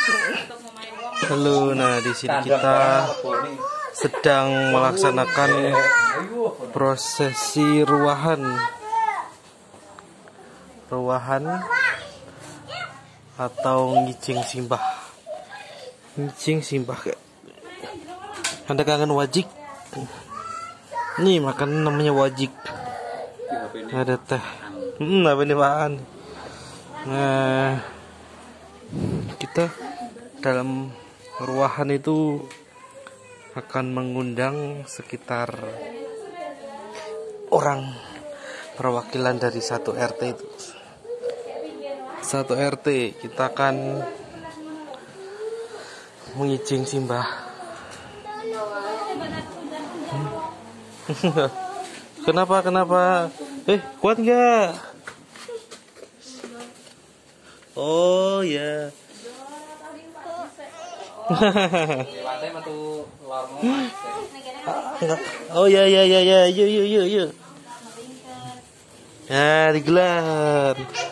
Halo, nah di sini kita sedang melaksanakan prosesi ruahan atau ngijing simbah. Ngijing simbah kayak. Anda kangen wajik? Nih makan namanya wajik. Ada teh. Apa ini apaan? Nah, kita dalam ruahan itu akan mengundang sekitar orang perwakilan dari satu RT itu. Satu RT kita akan mengijing simbah. Kenapa? Kuat nggak? Oh ya. Oh ya, yuk. Nah, digelar.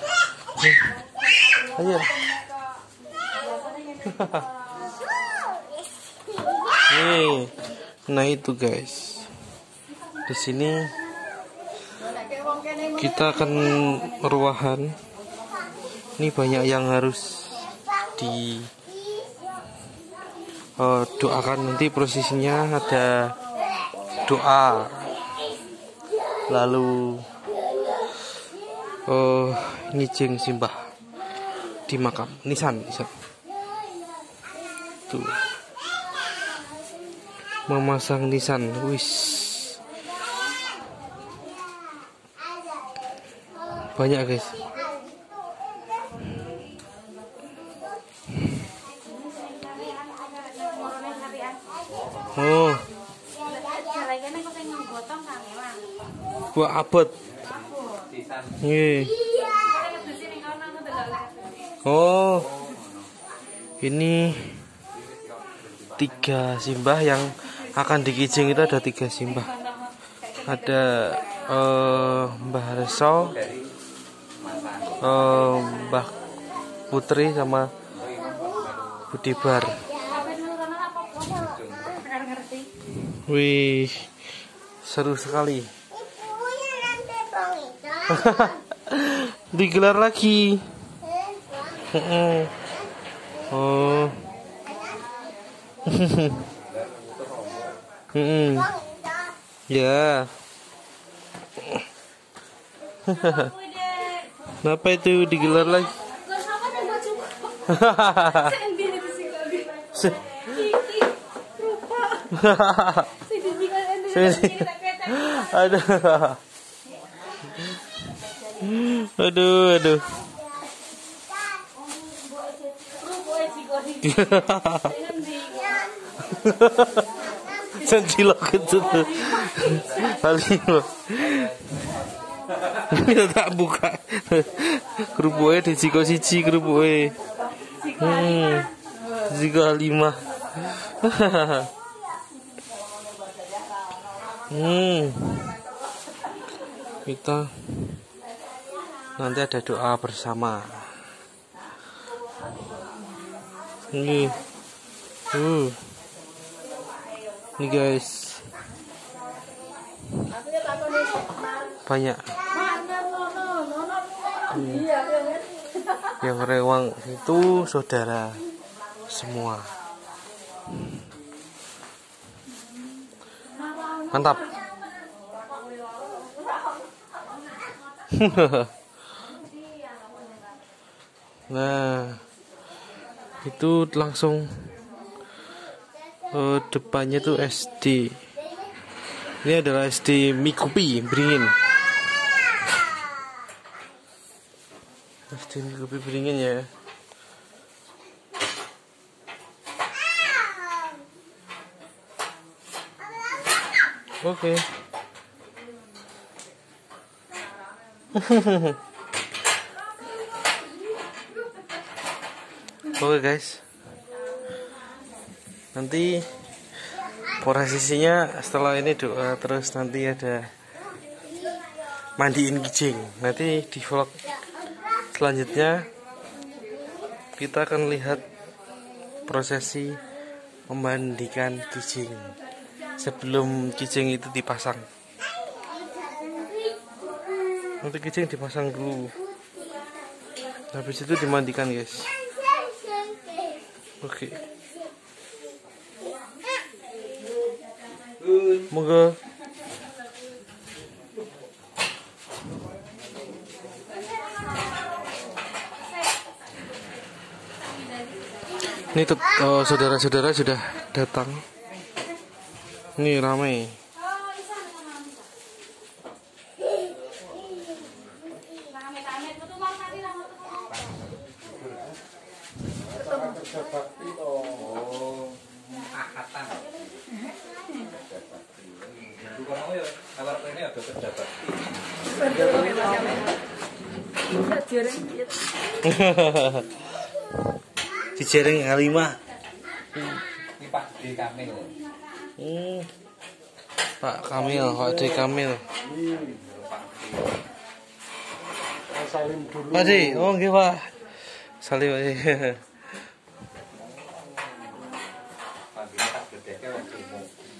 Ayo. Nih, nah itu guys. Di sini kita akan ruahan. Ini banyak yang harus di doakan. Nanti prosesinya ada doa, lalu ngijing simbah di makam nisan tuh, memasang nisan. Banyak guys. Buat abot. Ini 3 simbah yang akan dikijing. Itu ada 3 simbah. Ada Mbah Reso, Mbah Putri sama Budibar. Wih, seru sekali. Digelar lagi. Ya. Kenapa itu digelar lagi? Aduh. Senjilok itu paling tak buka kerupuknya di jiko siji kerupuknya jiko 5. Kita nanti ada doa bersama. Ini guys, banyak yang rewang itu saudara semua. Mantap. Nah, itu langsung depannya tuh SD. Ini adalah SD Mikupi Beringin. SD Mikupi Beringin ya. Oke. Oke guys, nanti prosesinya setelah ini doa, terus nanti ada mandiin kijing. Nanti di vlog selanjutnya kita akan lihat prosesi memandikan kijing sebelum kijing itu dipasang. Nanti kijing dipasang dulu, habis itu dimandikan guys. Oke. Monggo. Ini saudara-saudara sudah datang. Ini ramai. Cijereng H5. Ini Pak D Kamil. Pak Kamil, Pak D Kamil. Salim dulu. Pak D, oh nggih Pak. Salim Pak D. Panggilan tak gedeke wong tumu.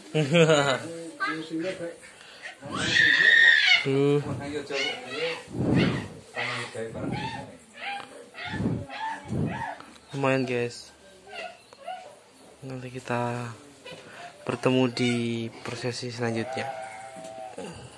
Ayo coba. Tangan gawe bareng. Lumayan guys. Nanti kita bertemu di prosesi selanjutnya.